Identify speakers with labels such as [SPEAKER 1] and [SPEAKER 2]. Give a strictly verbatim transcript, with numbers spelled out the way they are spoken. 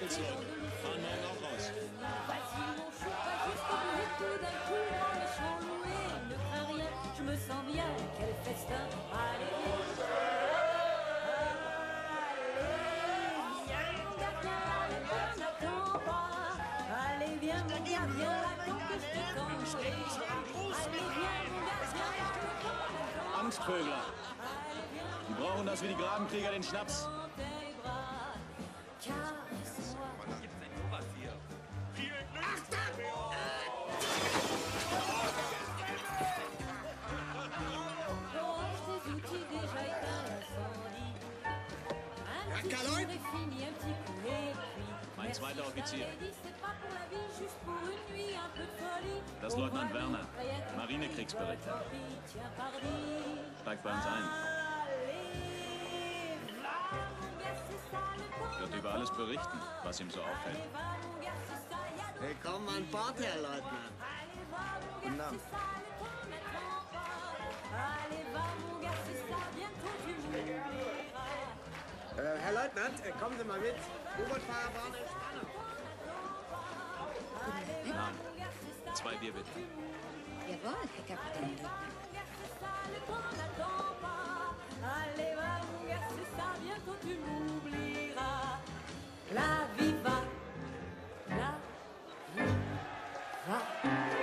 [SPEAKER 1] geht's, Leute. Fahren morgen auch raus.
[SPEAKER 2] Facile, mon chou, pas jusqu'au bout, et tout d'un coup, mon méchant loué ne craint rien, je me sens bien, quel festin. Allez, allez, viens, mon gardien, allez, n'attends pas. Allez, viens, mon gardien, attends que je te tende. Allez, viens, mon gardien, attends.
[SPEAKER 1] Angstvögler. Die brauchen das wie die Grabenkrieger den Schnaps. Mein zweiter Offizier. Das ist Leutnant Werner, Marinekriegsberichter. Steigt bei uns ein. Wird über alles berichten, was ihm so auffällt.
[SPEAKER 3] Willkommen an Bord, Herr Leutnant.
[SPEAKER 4] Guten Abend.
[SPEAKER 3] Äh, Herr Leutnant, äh, kommen Sie mal mit. U-Boot-Fahrer brauchen Entspannung.
[SPEAKER 1] Namen. Zwei Bier bitte.
[SPEAKER 5] Jawohl, Herr Kapitän Leutnant.
[SPEAKER 2] La vie va, la vie va.